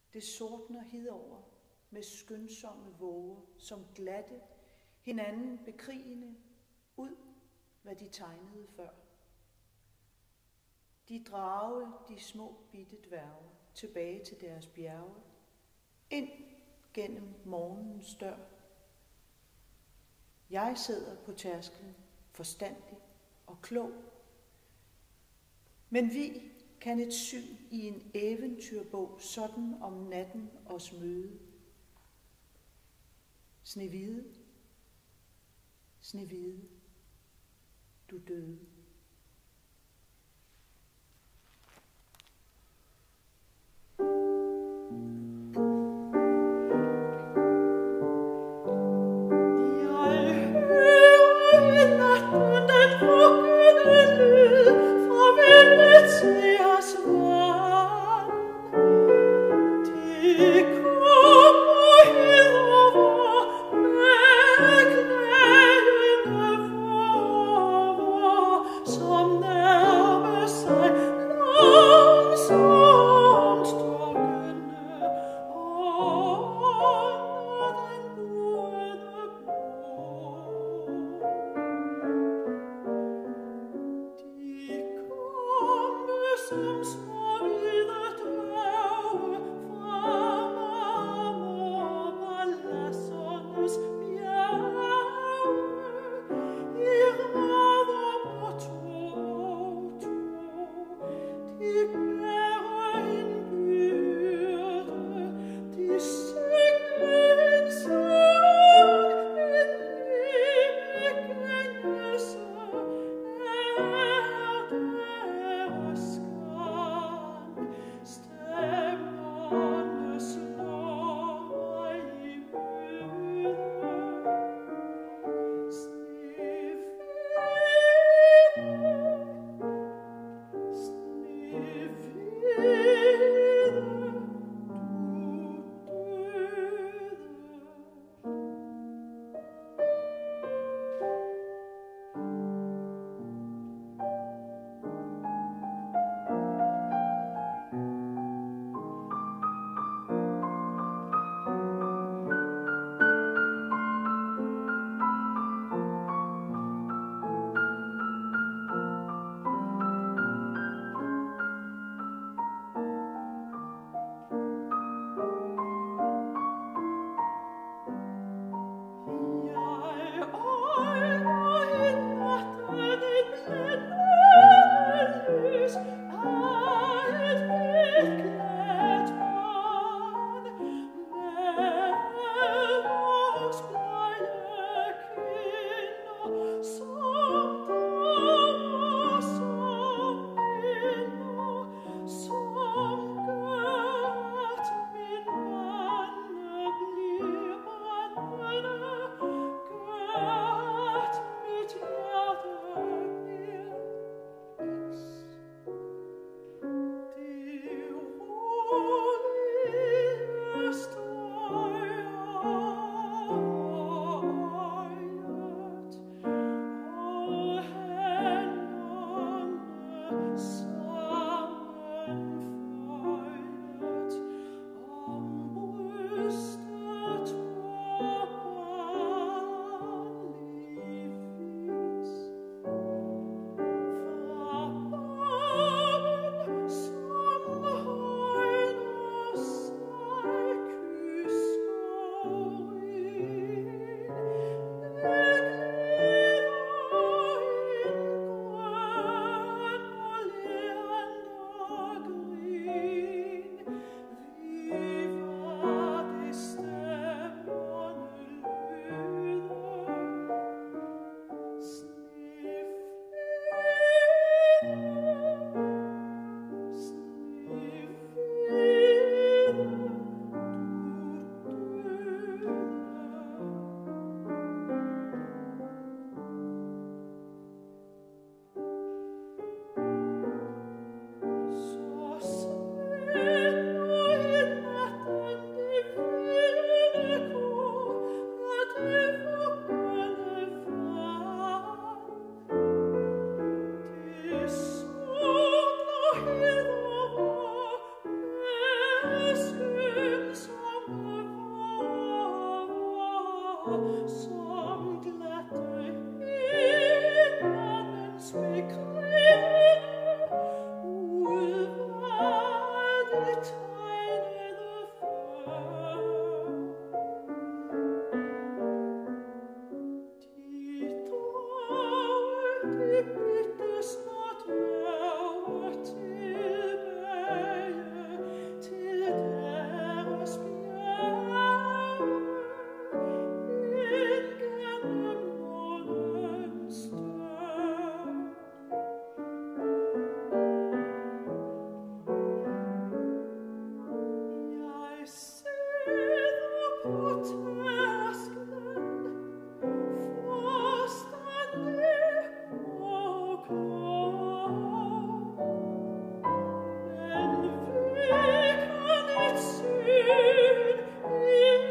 Det sortner hidover med skønsomme våger, som glatte, hinanden bekrigende, ud, hvad de tegnede før. De drage de små bitte dværge tilbage til deres bjerge, ind gennem morgenens dør. Jeg sidder på tærsklen, forstandig og klog, men vi kan et syn i en eventyrbog sådan om natten os møde. Snehvide, Snehvide, du døde. som glatte himmelens begrene, ud var det tegnede før. De drage, de bitte snart værge tilbage til deres bjerge, ind gennem månens dør. Jeg sidder på tærsklen, forstandig og klog, men vækker et syn i en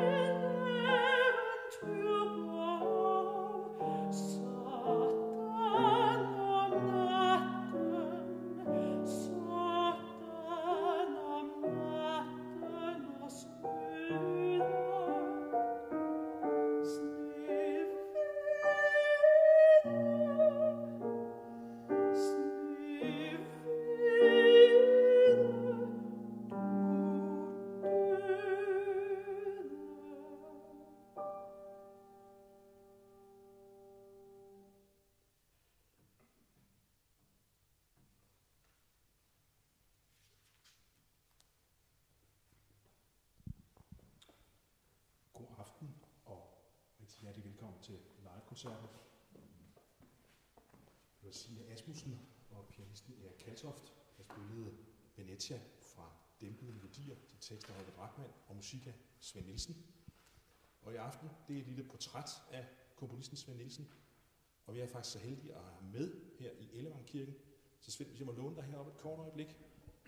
eventyrbog. Sådan om natten, sådan om natten og skyder God aften og rigtig hjertelig velkommen til live-koncerten. Det var Signe Asmussen og pianisten Erik Kaltoft, der spillede Venezia fra Dæmpede Melodier til tekster af Holger Drachmann og musik af Svend Nielsen. Og i aften, det er et lille portræt af komponisten Svend Nielsen. Og vi er faktisk så heldige at have med her i Ellevangkirken. Så Svend, hvis jeg må låne dig heroppe et kort øjeblik.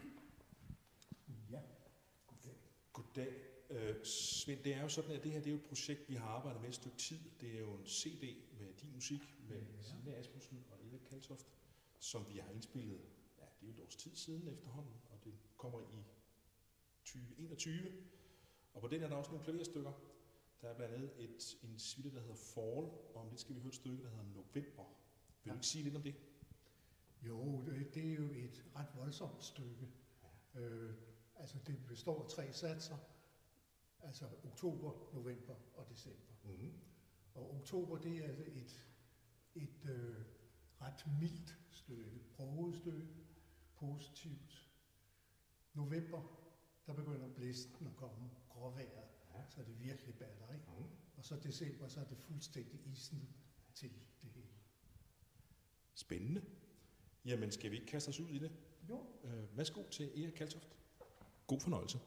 Ja, goddag. Goddag. Svend, det er jo sådan, at det her det er jo et projekt, vi har arbejdet med et stykke tid. Det er jo en CD med din musik, med Signe Asmussen og Erik Kaltoft, som vi har indspillet, ja, det er jo et års tid siden efterhånden, og det kommer i 2021. Og på den er der også nogle klaverstykker. Der er blandt andet en suite, der hedder Fall, og om lidt skal vi høre et stykke, der hedder November. Vil du ikke sige lidt om det? Jo, det er jo et ret voldsomt stykke. Ja. Altså det består af 3 satser, altså oktober, november og december. Mm-hmm. Og oktober, det er altså et ret mildt stykke, broget stykke, positivt. November, der begynder blæsten at komme, gråvejret, så er det virkelig batter, ikke? Mm. Og så december, så er det fuldstændig isen til det hele. Spændende. Jamen, skal vi ikke kaste os ud i det? Jo. Værsgo til Erik Kaltoft. God fornøjelse.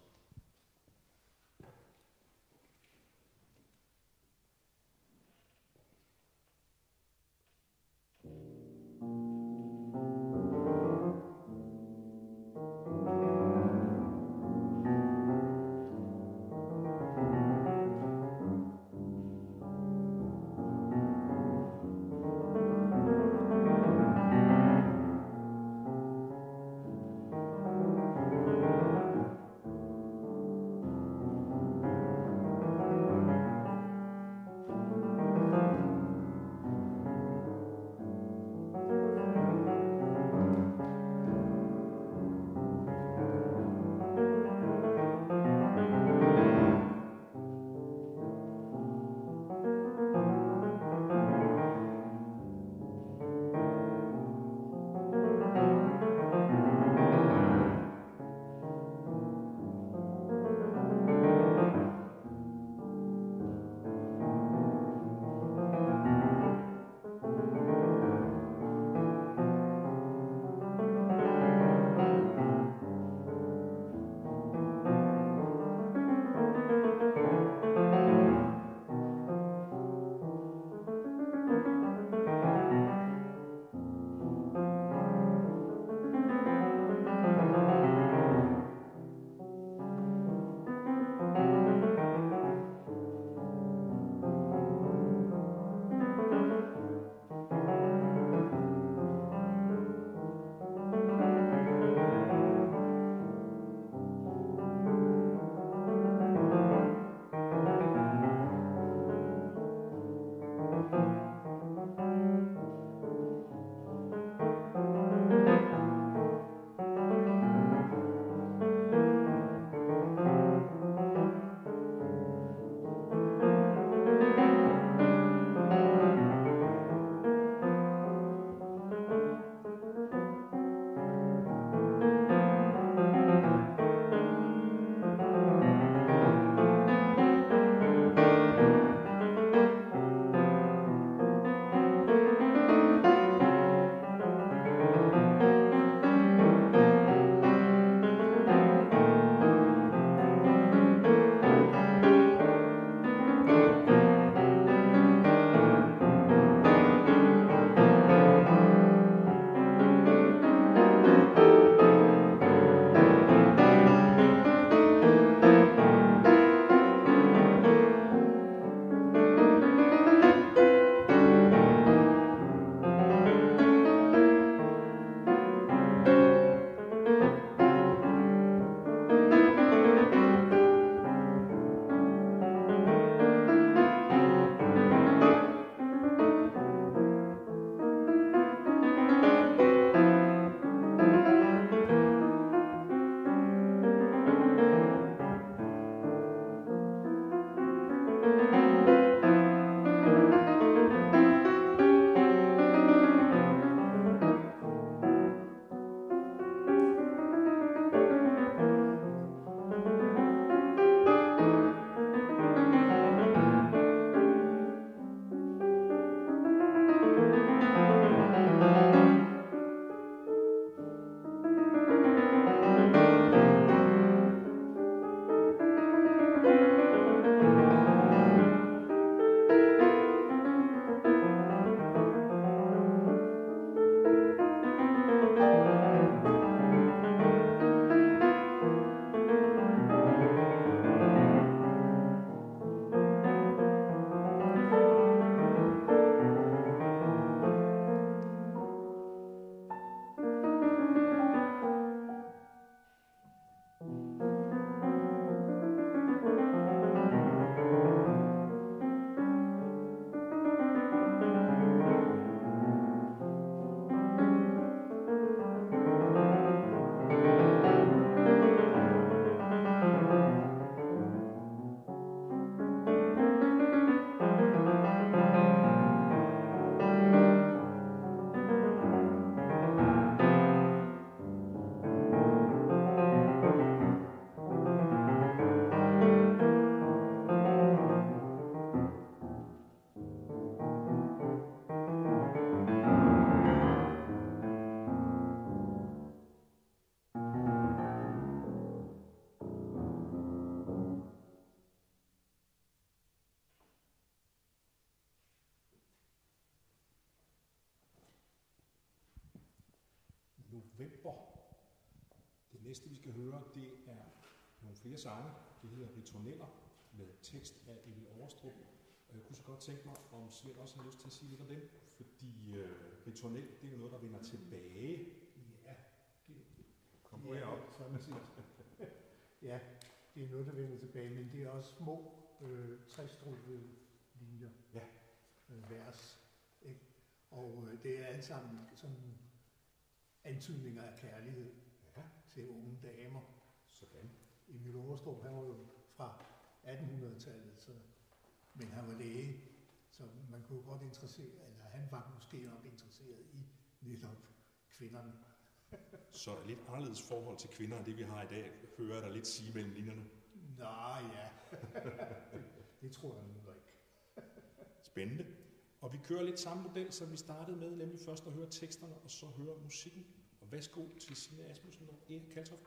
november. Det næste, vi skal høre, det er nogle flere sange. Det hedder Ritourneller med tekst af Emil Overstrup. Og jeg kunne så godt tænke mig, om Svend også har lyst til at sige lidt om dem, fordi ritournel, det er jo noget, der vender tilbage. Ja, Kom nu herop. Sådan set. Ja, det er noget, der vender tilbage, men det er også små trestrubede linjer, vers. Ikke? Og det er alt sammen sådan antydninger af kærlighed til unge damer. Sådan. Emil Overstrup, han var jo fra 1800-tallet, men han var læge, så man kunne godt interessere, eller han var måske nok interesseret i netop kvinderne. Så et lidt anderledes forhold til kvinder, end det vi har i dag, hører jeg dig lidt sige mellem linjerne. Nå ja, det tror jeg nu ikke. Spændende. Og vi kører lidt samme model, som vi startede med, nemlig først at høre teksterne, og så høre musikken. Og værsgo til Signe Asmussen og Erik Kaltoft.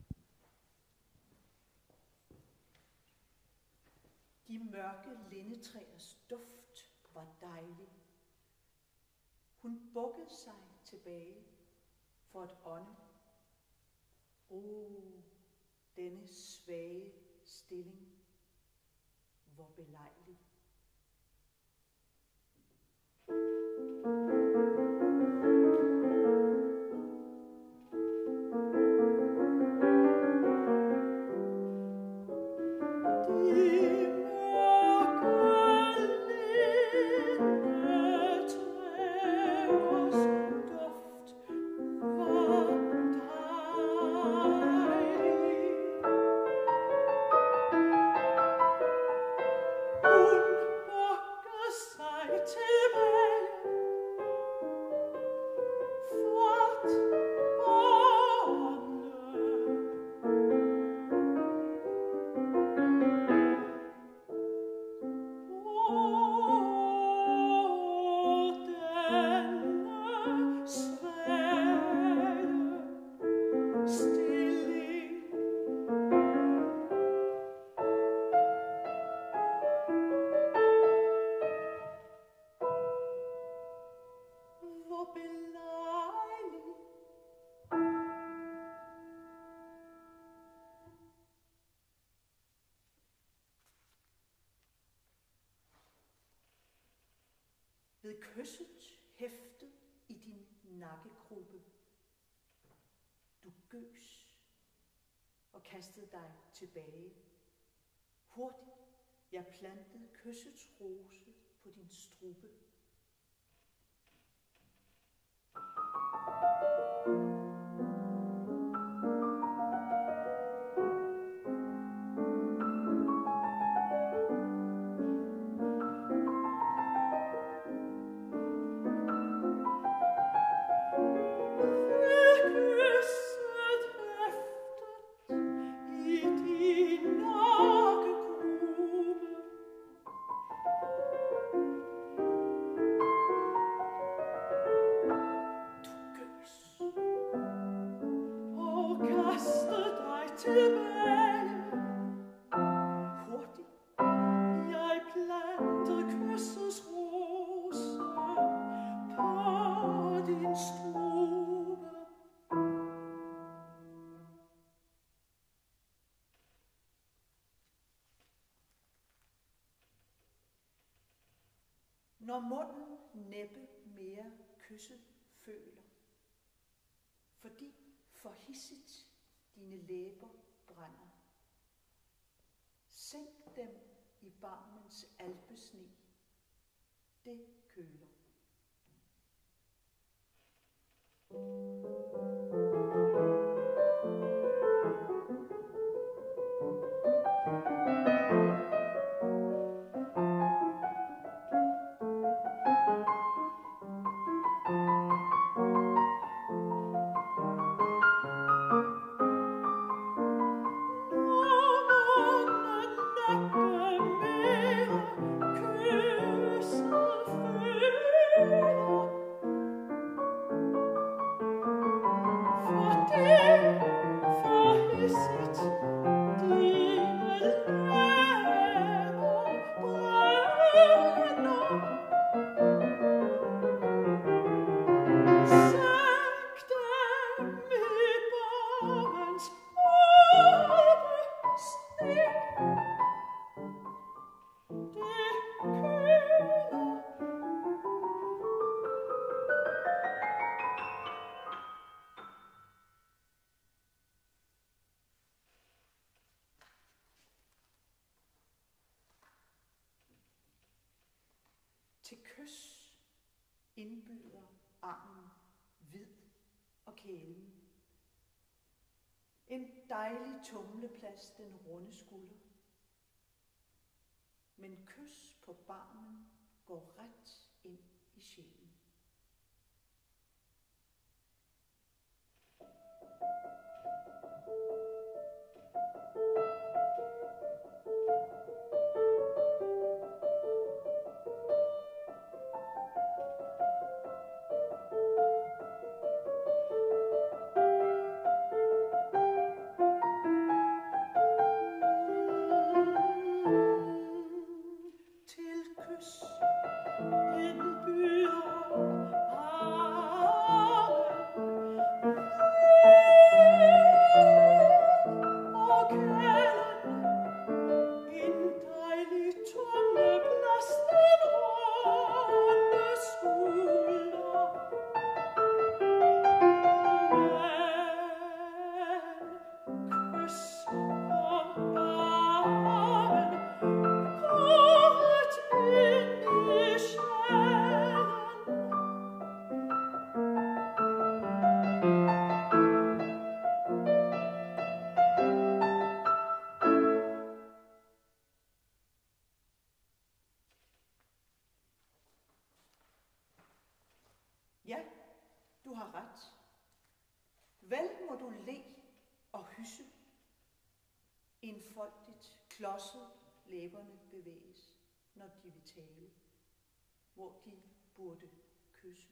De mørke lindetræers duft var dejlig. Hun bukkede sig tilbage for at ånde. Denne svage stilling, hvor belejlig. Ved kysset hæftet i din nakkegruppe. Du gøs og kastede dig tilbage. Hurtigt, jeg plantede kyssets rose på din strube. Når munden næppe mere kysset føler, fordi for hidsigt dine læber brænder. Sænk dem i barmens alpesne, det køler. kys indbyder armen hvid og kælen. En dejlig tumleplads, den runde skulder. Men kys på barmen går ret ind i sjælen. Ja, du har ret. Vel må du le og hysse. Enfoldigt, klodset læberne bevæges, når de vil tale, hvor de burde kysse.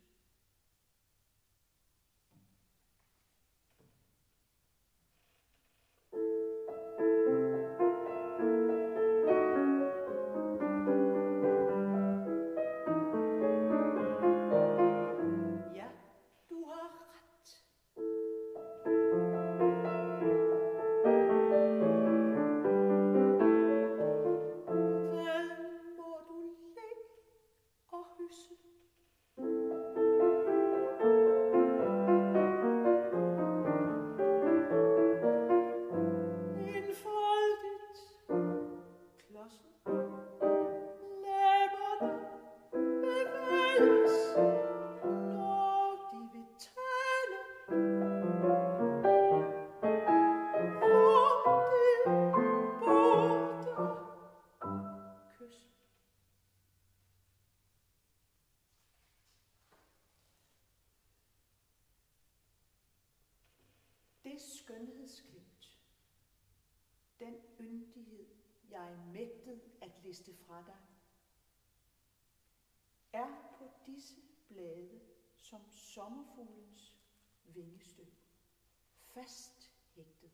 Det skønhedsglimt, den yndighed, jeg er mægtet at liste fra dig, er på disse blade som sommerfuglens vingestøv, fast hægtet.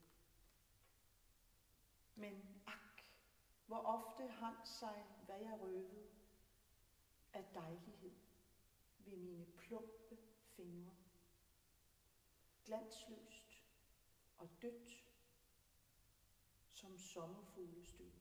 Men ak, hvor ofte hang sig, hvad jeg røvede af dejlighed ved mine plumpe fingre, glansløst og dødt som sommerfuglestøv.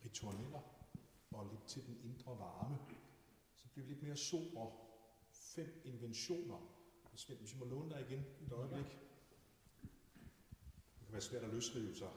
petoroneller og lidt til den indre varme. Så bliver vi lidt mere sobre. 5 inventioner. Svend, hvis vi må låne dig igen et øjeblik. Det kan være svært at løsrive sig.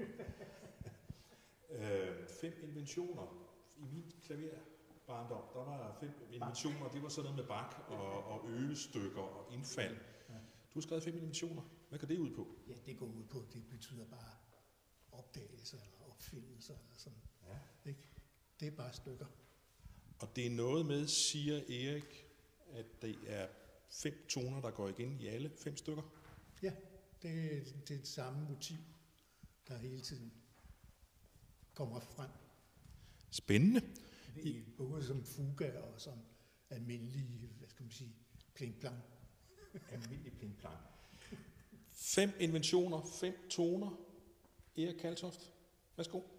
5 inventioner. I min klaverbarndom, der var 5 inventioner. Det var sådan noget med bak og øvestykker og indfald. Du har skrevet 5 inventioner. Hvad går det ud på? Ja, det går ud på, det betyder bare opdagelser eller opfindelser eller sådan. Ja. Ikke? Det er bare stykker. Og det er noget med, siger Erik, at det er 5 toner, der går igen i alle 5 stykker? Ja, det er det samme motiv, der hele tiden kommer frem. Spændende. Både som fuga og som almindelige, hvad skal man sige, pling-plang. Almindelig pling-plang. 5 inventioner, 5 toner. Erik Kaltoft, værsgo.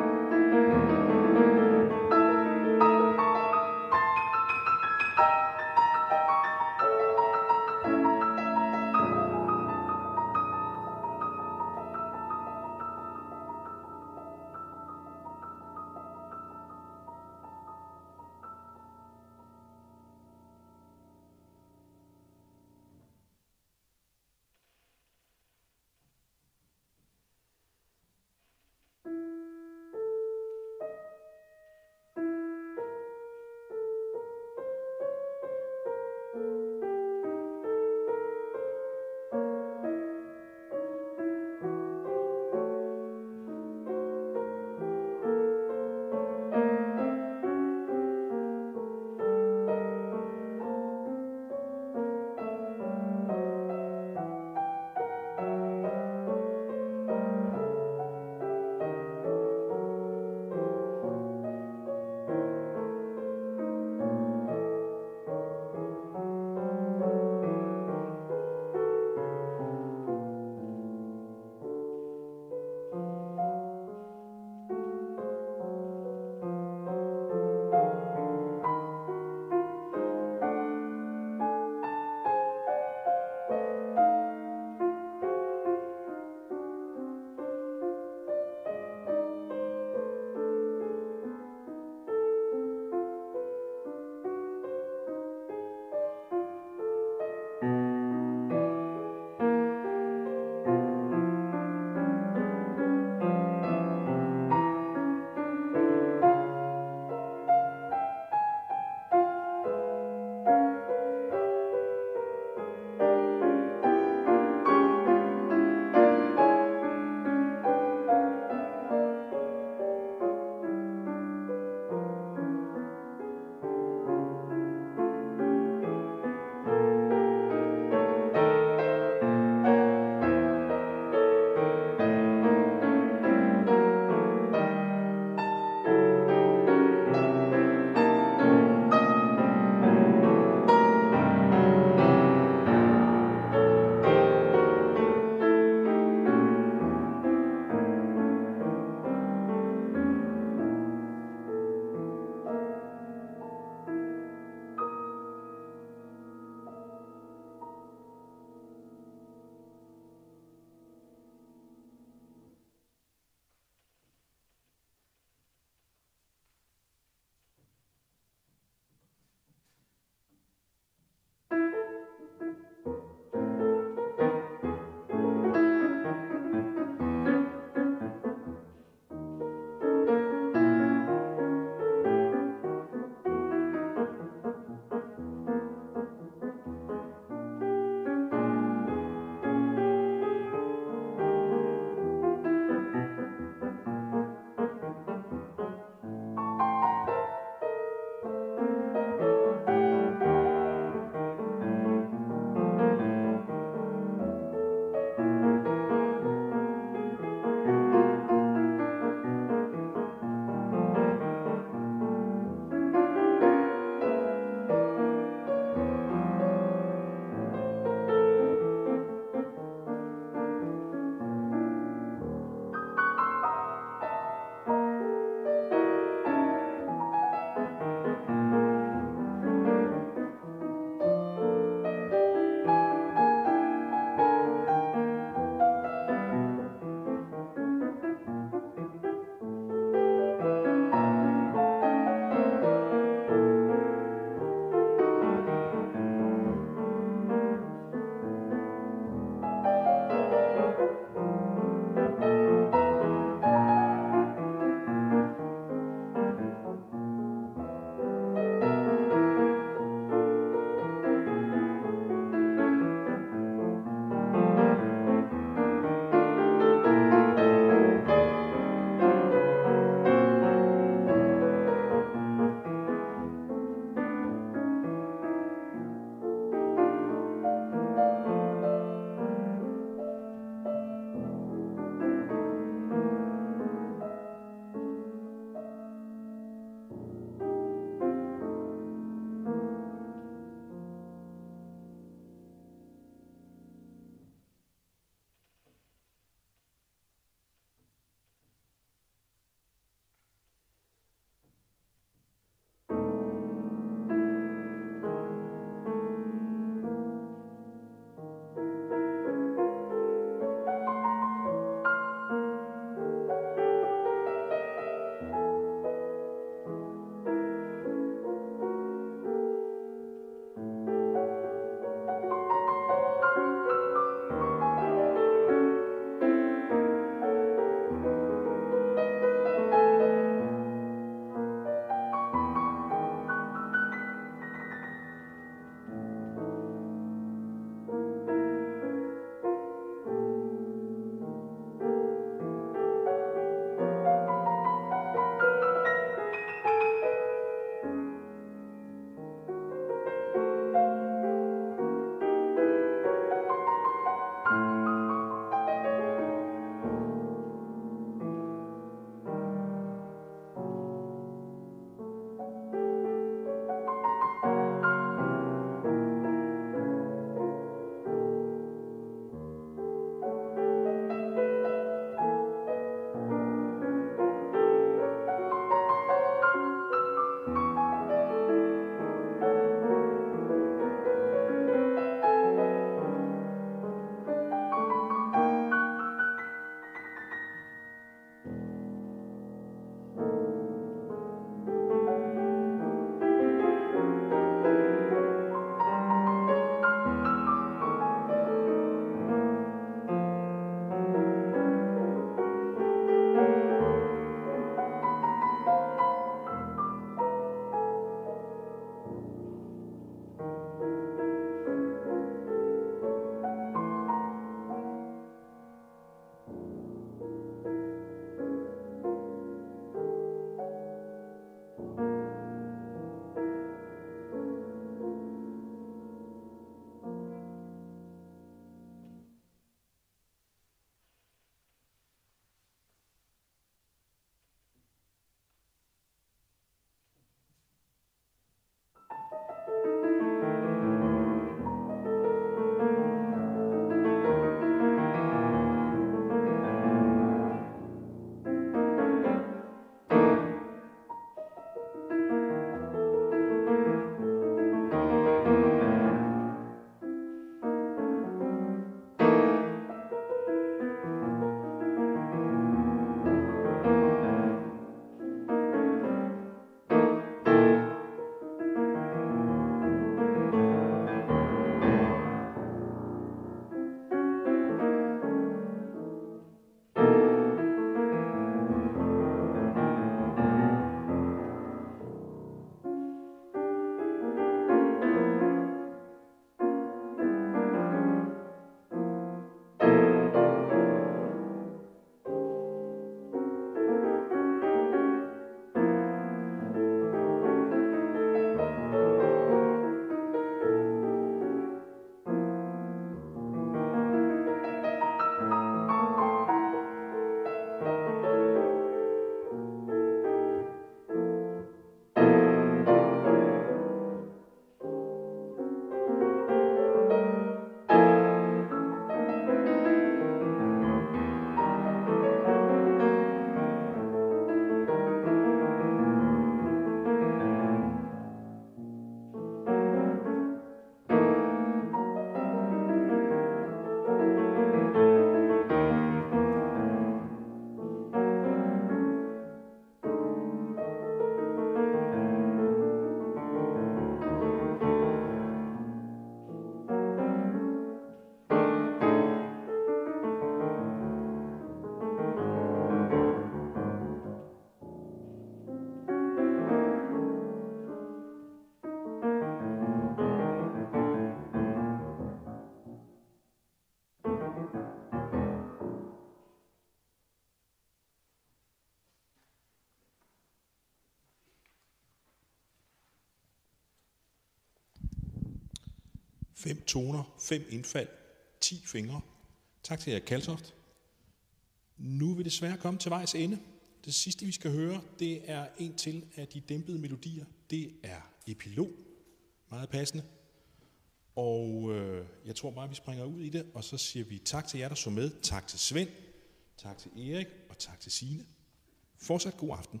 5 toner, 5 indfald, 10 fingre. Tak til Erik Kaltoft. Nu vil det desværre komme til vejs ende. Det sidste, vi skal høre, det er en til af de dæmpede melodier. Det er Epilog. Meget passende. Og jeg tror bare, vi springer ud i det, og så siger vi tak til jer, der så med. Tak til Svend, tak til Erik, og tak til Signe. Fortsat god aften.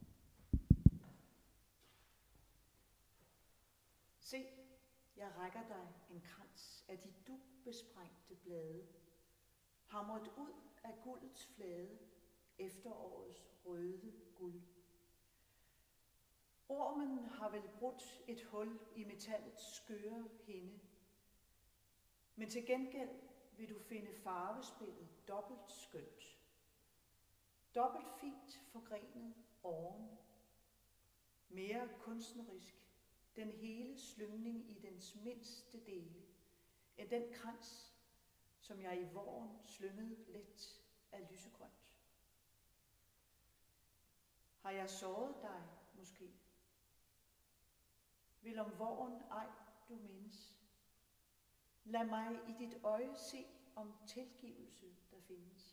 Se, jeg rækker dig en krans af de dubbesprængte blade, hamret ud af guldets flade, efterårets røde guld. Ormen har vel brudt et hul i metallets skøre hinde, men til gengæld vil du finde farvespillet dobbelt skønt. Dobbelt fint forgrenet oven, mere kunstnerisk, den hele slyngning i dens mindste dele, end den krans, som jeg i våren slyngede let af lysegrønt. Har jeg såret dig måske? Vil om våren ej du mindes? Lad mig i dit øje se, om tilgivelse der findes.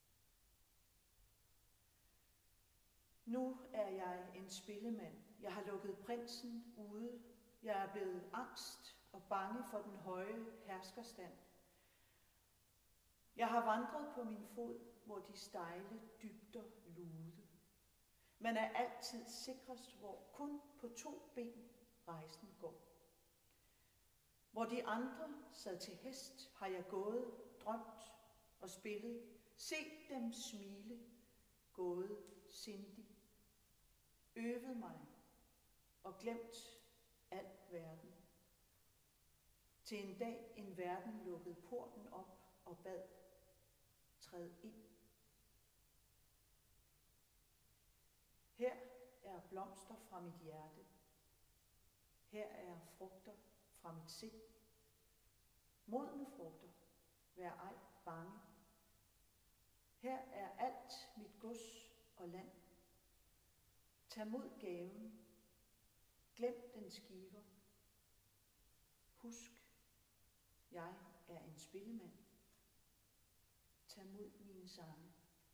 Nu er jeg en spillemand. Jeg har lukket prinsen ude. Jeg er blevet angst og bange for den høje herskerstand. Jeg har vandret på min fod, hvor de stejle dybder lude. Man er altid sikrest, hvor kun på 2 ben rejsen går. Hvor de andre sad til hest, har jeg gået, drømt og spillet. Se dem smile, gået sindig. Øvet mig og glemt al verden. Til en dag en verden lukkede porten op og bad, træd ind. Her er blomster fra mit hjerte. Her er frugter fra mit sind. Modne frugter, vær ej bange. Her er alt mit gods og land. Tag mod gaven. Glem den skiver. Husk, jeg er en spillemand. Tag mod mine sange.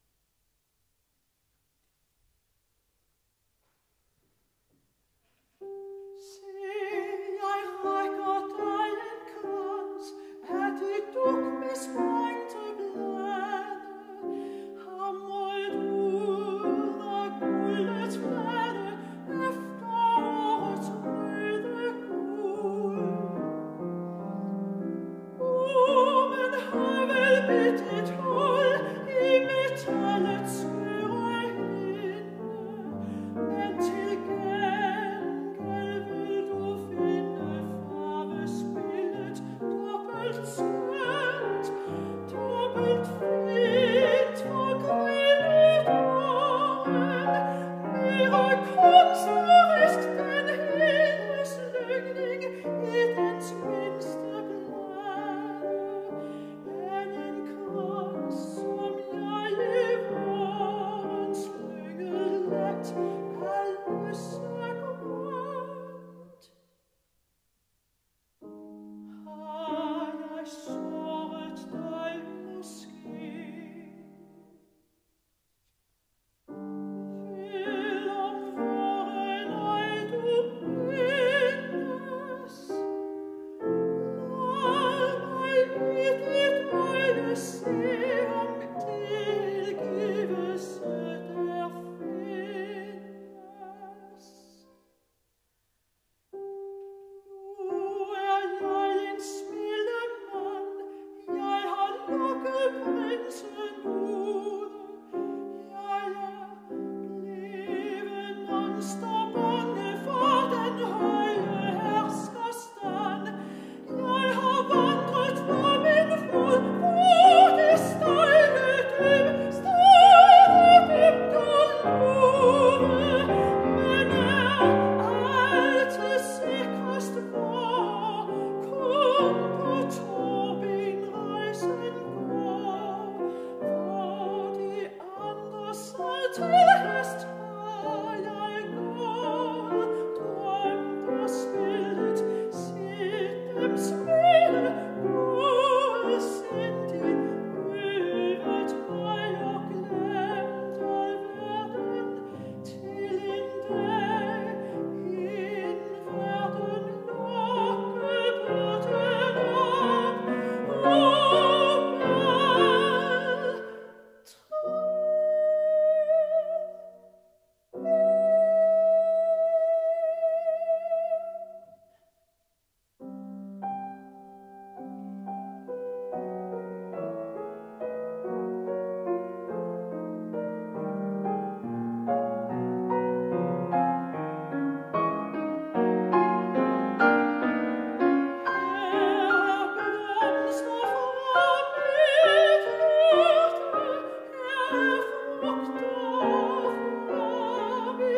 Se, jeg rækker dig en krans af de dugmesprængte blade, hamret ud af guldets flade, efterårets røde guld. Ormen har vel bidt et hul i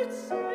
sit